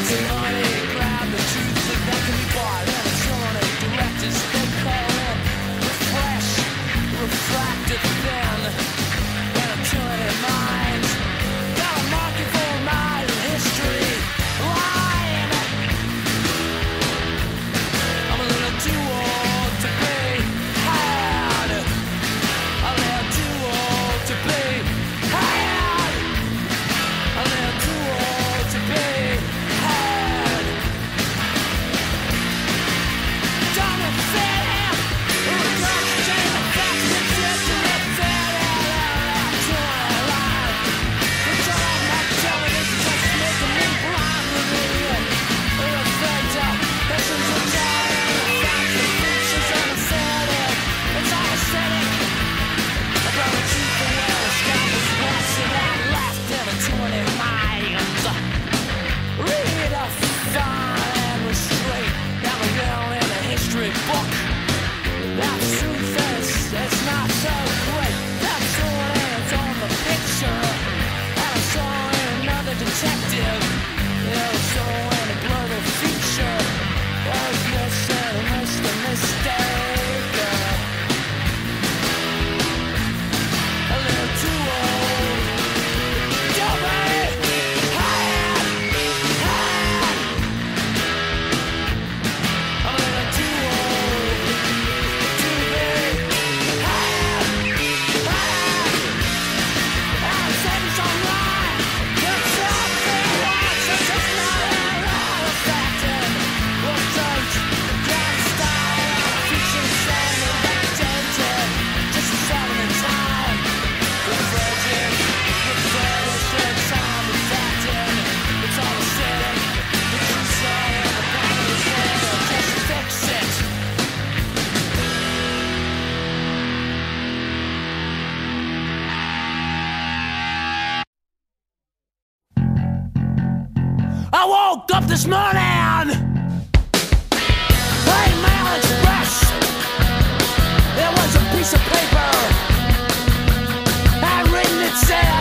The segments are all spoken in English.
I woke up this morning, Mail Express. There was a piece of paper, and written it said,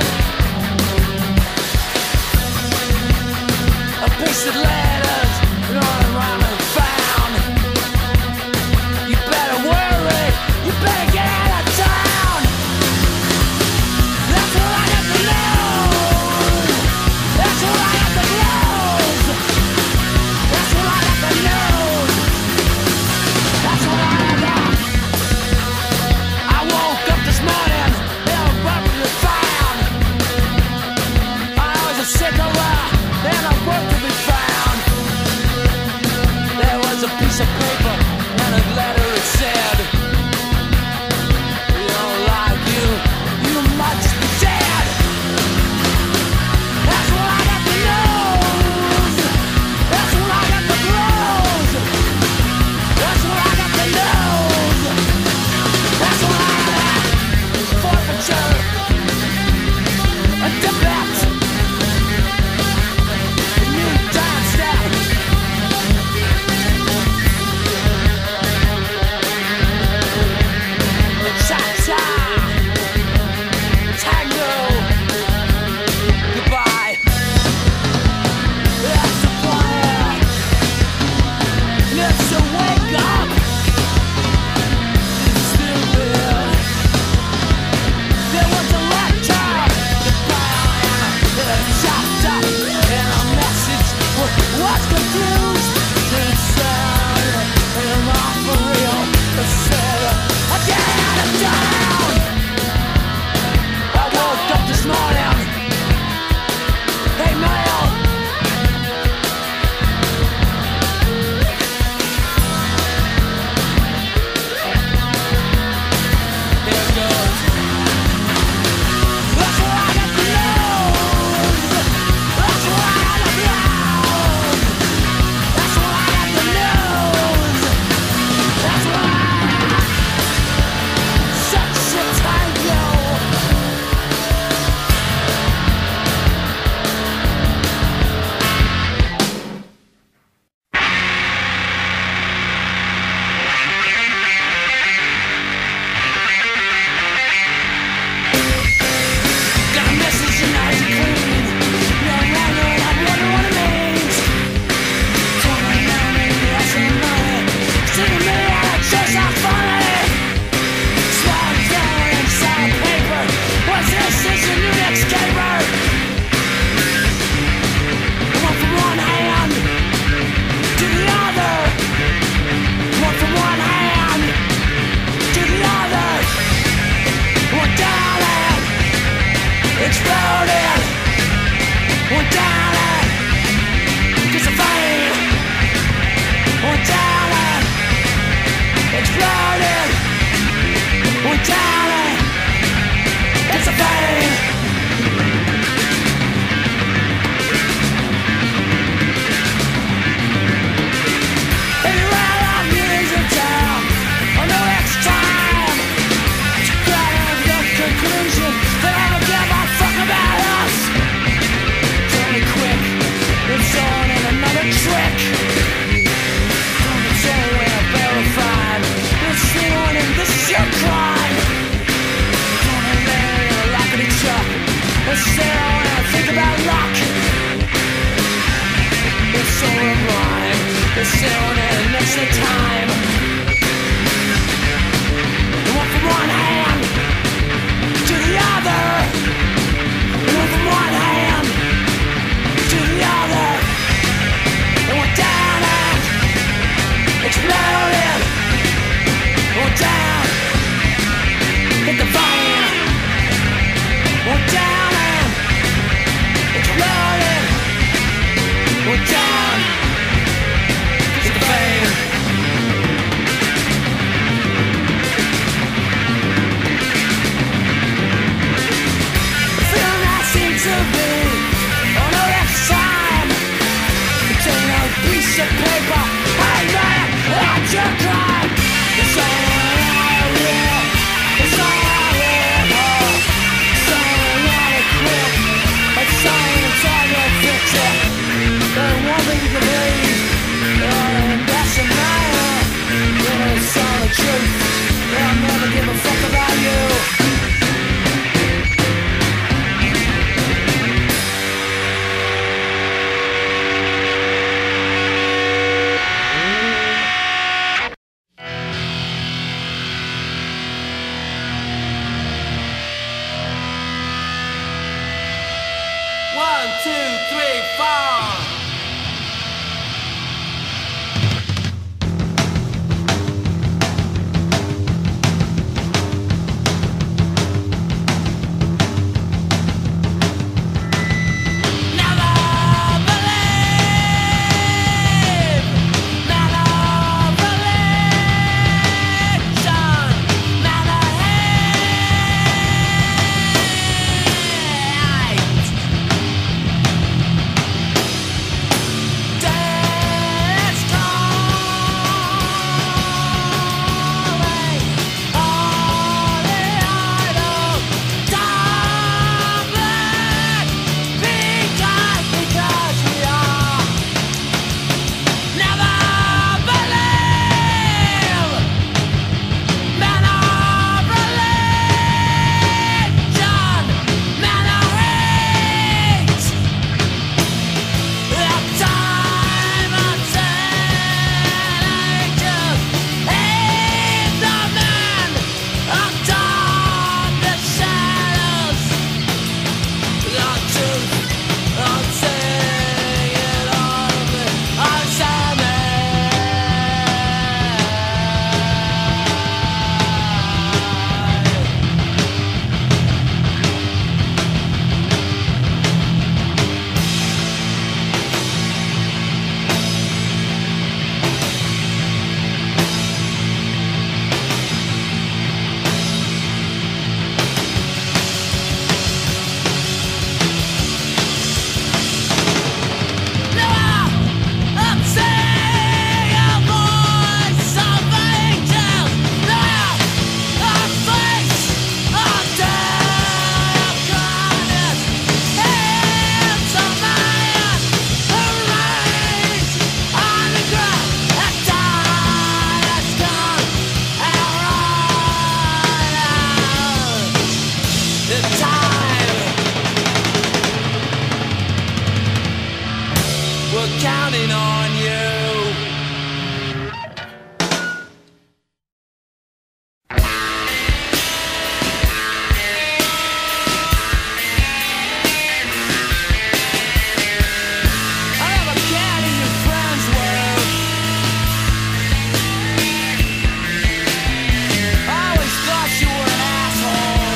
a piece of letters, not around and found. You better worry, you better get out of town. That's what I have to know. That's what I have to know. That's what I have to know. That's what I have to. I woke up this morning, they were probably found. I was a sick of and a work to be found. of time. It went from one hand to the other. It went from one hand to the other. It went down and exploded. It went down, hit the fan. It went down and exploded. It went down, hit the fan. The feeling I seem to be on the next time. It's in a piece of paper. Hey man, that's your crime. It's all I will. It's all I will. It's all I quit. It's all it's all your fix it. There won't be to believe. And that's a matter. It's all the truth. I'll never give a fuck about you. One, two, three, four. Never believe, never religion, never hate. Death's calling, all the idols tumbling, because we are. Never believe, men of religion, men of hate. The time of teenagers hate the men of darkness shadows. The truth, I'm saying it all of it. I'm saying it. We're counting on you. I have a cat in your friend's world. I always thought you were an asshole.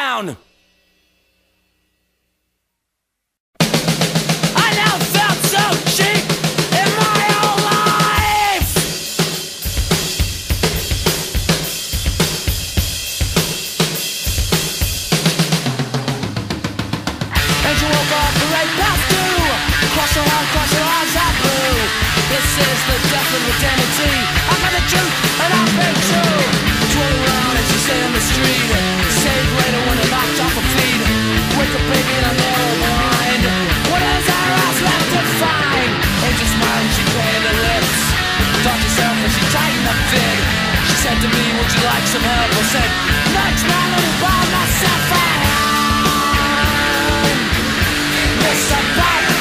down. I never felt so cheap in my whole life. And you woke up right past two. Cross your eyes are blue. This is the death of identity. I got the truth and I've been true. Twirl around as you stay on the street. Save later when they're knocked off her feet. Wake up baby in a narrow mind. What is our ass left to find? Angel smiled and she painted her lips. Thought to herself as she tightened up fit. She said to me, would you like some help? I said, nudge my little by myself. I am Mr. Batman.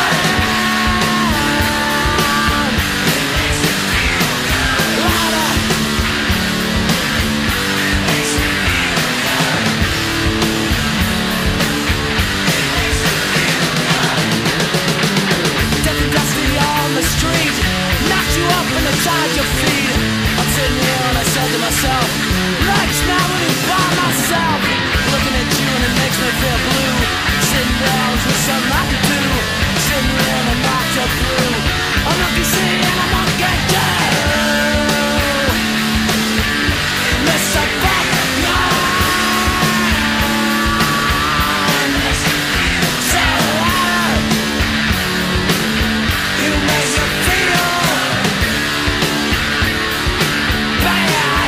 Tied your feet. I'm sitting here and I said to myself, life's not really by myself. Looking at you and it makes me feel blue. Sitting down with something I can do. Sitting here and I'm knocked up blue. A monkey see and a monkey do. Mr. Batman. So you make me feel bad.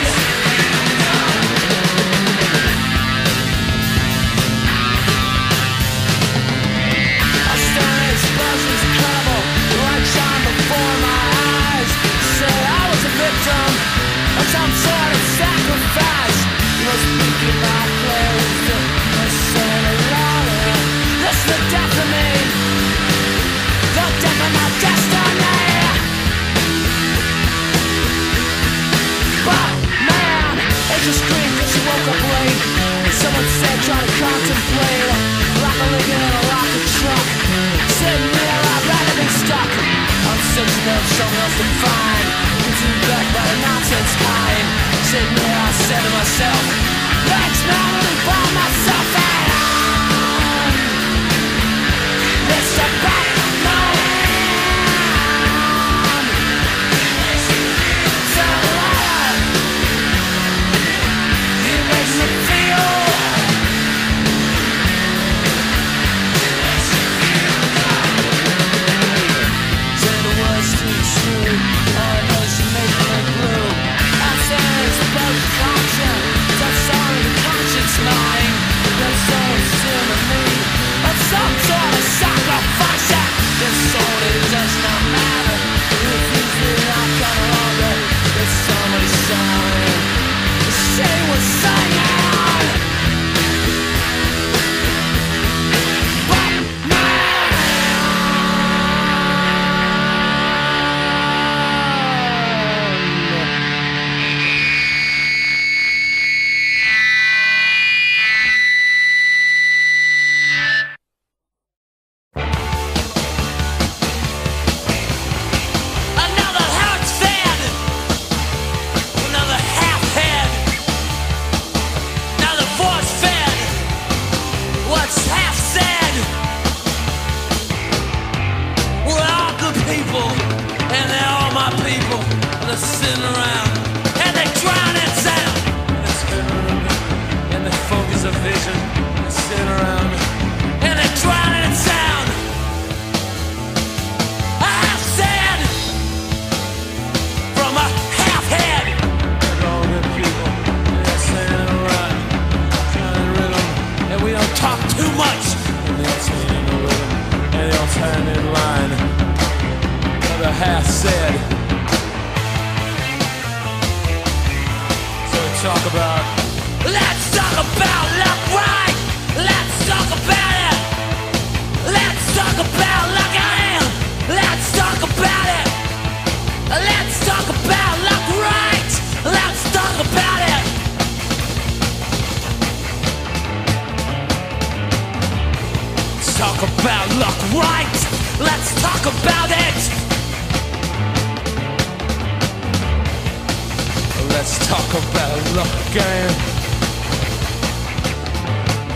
I stand at explosions incredible. The light shine before my eyes. Say I was a victim of some sort of sacrifice. You were speaking my clothes to the Senorita. This is the death of me, the death of my destiny. But man, it just screamed that she woke up late. Someone said try to contemplate like a Lincoln in a rocket truck. Sitting there, I'd rather be stuck. I'm searching up something else to find. Consumed back by the nonsense kind. Sitting there, I said to myself, life's not really by myself. I am Mr. Batman. So you make me feel say the words too true. All I know is you make me blue. I say it's about conscience. That's all the conscience mind. That's all it's in me. Of some sort of sacrifice. This sort it does not matter. If you feel not come longer, there's somebody shouting. She was singing. Another heart's fed. Another half-head. Another force-fed. What's half said? We're all good people, and they're all my people. And they're sitting around, and they drown in sound. And they spin around, and they focus a vision. They sit around, and they drown in sound. A half said from a half-head. They're all good people, and they're sitting around, trying to rhythm. And we don't talk too much. And they're singing the rhythm, and they all stand in line. Another half said. So we talk about. Let's talk about luck, right? Let's talk about it. Let's talk about luck, I am. Let's talk about it. Let's talk about luck, right? Let's talk about it. Let's talk about luck, right? Let's talk about it. Let's talk about luck again.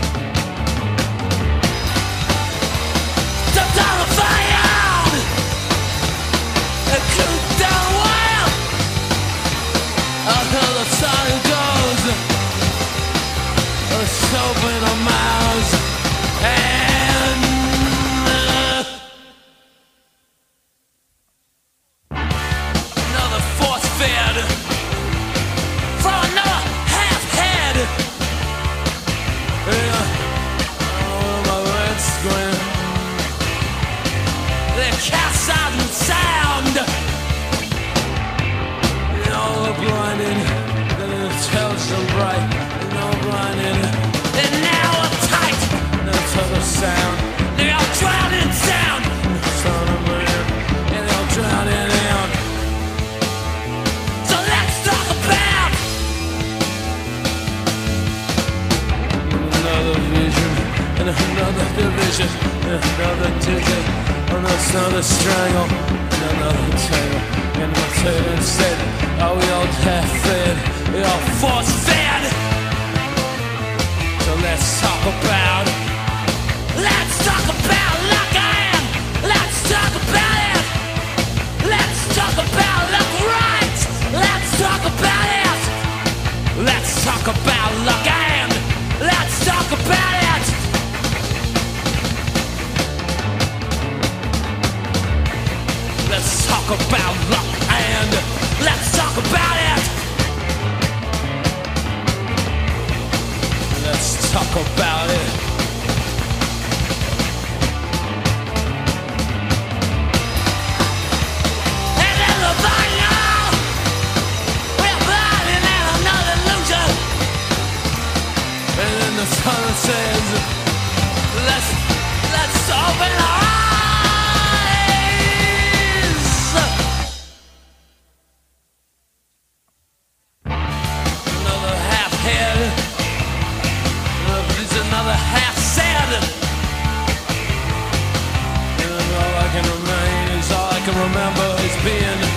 and another division, and another digit, another strangle, and another tangle. And my turn said, oh, we all half-fed, we all force-fed. So let's talk about luck and let's talk about it. Let's talk about luck right. Let's talk about it. Let's talk about luck and let's talk about it. Let's talk about luck and let's talk about it. Let's talk about it. And everybody know we're burning in another illusion. And then the sun says, let's open our eyes. Another half head, there's another half said. And all I can remember is being